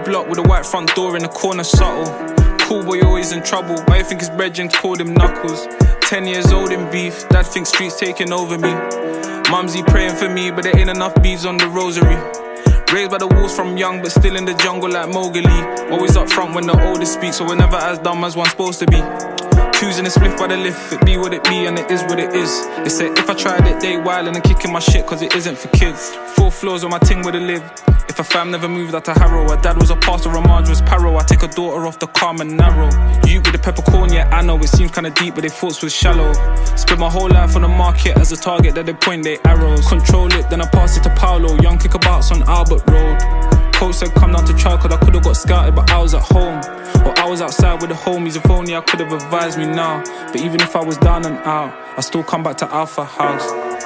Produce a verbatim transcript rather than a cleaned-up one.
block with a white front door in the corner, subtle. Cool boy always in trouble, why you think his brethren called him Knuckles? Ten years old in beef, dad thinks streets taking over me. Mumsy praying for me, but there ain't enough beads on the rosary. Raised by the wolves from young, but still in the jungle like Mowgli. Always up front when the oldest speak, so we're never as dumb as one's supposed to be. Choosing a spliff by the lift, it be what it be and it is what it is. They say if I tried it, they wild and I'm kicking my shit cause it isn't for kids. Four floors on my ting where they live. If a fam never moved out to Harrow, her dad was a pastor and Marge was Paro. I take a daughter off the calm and narrow. You with the peppercorn, yeah I know it seems kinda deep but they thoughts was shallow. Spent my whole life on the market as a target that they point their arrows. Control it, then I pass it to Paolo. Young kickabouts on Albert Road. Coach said come down to trial cause I could've got scouted but I was at home. Or I was outside with the homies, if only I could've advised me now. But even if I was down and out, I still come back to Alpha House.